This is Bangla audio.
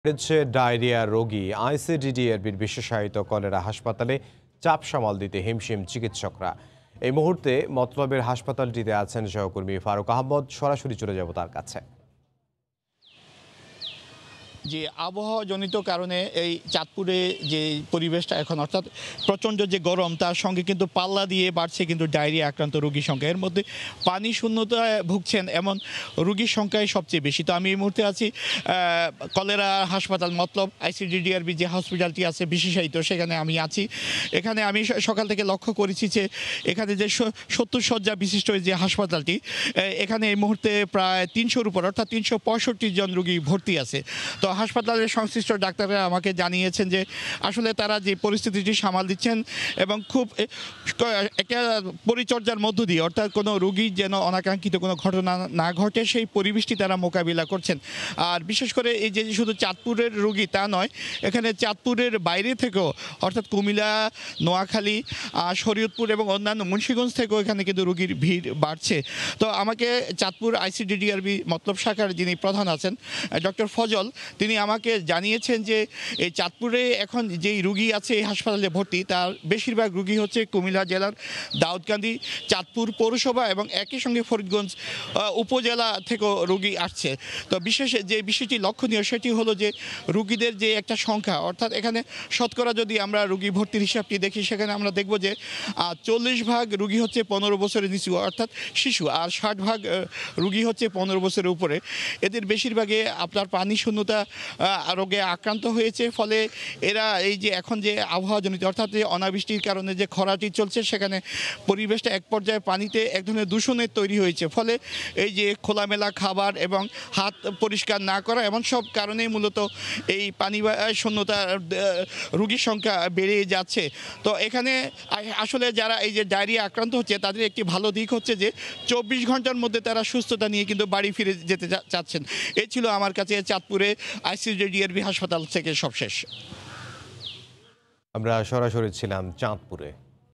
বেড়েছে ডায়রিয়া রোগী। আইসিডিডিআরবির বিশেষায়িত কলেরা হাসপাতালে চাপ সামাল দিতে হিমশিম চিকিৎসকরা। এই মুহূর্তে মতলবের হাসপাতালটিতে আছেন সহকর্মী ফারুক আহমদ। সরাসরি চলে যাব তার কাছে। যে আবহাওয়াজনিত কারণে এই চাঁদপুরে যে পরিবেশটা এখন অর্থাৎ প্রচণ্ড যে গরম তার সঙ্গে কিন্তু পাল্লা দিয়ে বাড়ছে কিন্তু ডায়রিয়া আক্রান্ত রোগীর সংখ্যা। এর মধ্যে পানি শূন্যতায় ভুগছেন এমন রোগীর সংখ্যাই সবচেয়ে বেশি। তো আমি এই মুহূর্তে আছি কলেরা হাসপাতাল মতলব আইসিডিডিআরবি যে হসপিটালটি আছে বিশেষায়িত, সেখানে আমি আছি। এখানে আমি সকাল থেকে লক্ষ্য করেছি যে এখানে যে 70 শয্যা বিশিষ্ট যে হাসপাতালটি, এখানে এই মুহূর্তে প্রায় 300-র উপর অর্থাৎ 365 জন রোগী ভর্তি আছে। তো হাসপাতালের সংশ্লিষ্ট ডাক্তাররা আমাকে জানিয়েছেন যে আসলে তারা যে পরিস্থিতিটি সামাল দিচ্ছেন এবং খুব একটা পরিচর্যার মধ্য দিয়ে অর্থাৎ কোনো রোগীর যেন অনাকাঙ্ক্ষিত কোনো ঘটনা না ঘটে সেই পরিবেশটি তারা মোকাবিলা করছেন। আর বিশেষ করে এই যে শুধু চাঁদপুরের রোগী তা নয়, এখানে চাঁদপুরের বাইরে থেকেও অর্থাৎ কুমিল্লা, নোয়াখালী, শরীয়তপুর এবং অন্যান্য মুন্সিগঞ্জ থেকেও এখানে কিন্তু রোগীর ভিড় বাড়ছে। তো আমাকে চাঁদপুর আইসিডিডিআরবি মতলব শাখার যিনি প্রধান আছেন ডক্টর ফজল, তিনি আমাকে জানিয়েছেন যে এই চাঁদপুরে এখন যেই রুগী আছে এই হাসপাতালে ভর্তি তার বেশিরভাগ রুগী হচ্ছে কুমিল্লা জেলার দাউদকান্দি, চাঁদপুর পৌরসভা এবং একই সঙ্গে ফরিদগঞ্জ উপজেলা থেকেও রুগী আসছে। তো বিশেষ যে বিষয়টি লক্ষণীয় সেটি হলো যে রুগীদের যে একটা সংখ্যা, অর্থাৎ এখানে শতকরা যদি আমরা রুগী ভর্তির হিসাবটি দেখি সেখানে আমরা দেখব যে 40% রুগী হচ্ছে 15 বছরের নিচু অর্থাৎ শিশু, আর 60% রুগী হচ্ছে 15 বছরের উপরে। এদের বেশিরভাগে আপনার পানি শূন্যতা রোগে আক্রান্ত হয়েছে। ফলে এরা এই যে এখন যে আবহাওয়াজনিত অর্থাৎ যে অনাবৃষ্টির কারণে যে খরাটি চলছে সেখানে পরিবেশটা এক পর্যায়ে পানিতে এক ধরনের দূষণের তৈরি হয়েছে। ফলে এই যে খোলামেলা খাবার এবং হাত পরিষ্কার না করা এমন সব কারণেই মূলত এই পানি শূন্যতা রোগীর সংখ্যা বেড়ে যাচ্ছে। তো এখানে আসলে যারা এই যে ডায়রিয়া আক্রান্ত হচ্ছে তাদের একটি ভালো দিক হচ্ছে যে 24 ঘন্টার মধ্যে তারা সুস্থতা নিয়ে কিন্তু বাড়ি ফিরে যেতে চাচ্ছেন। এই ছিল আমার কাছে চাঁদপুরে আইসিডিডিআরবি হাসপাতাল থেকে সবশেষ। আমরা সরাসরি ছিলাম চাঁদপুরে।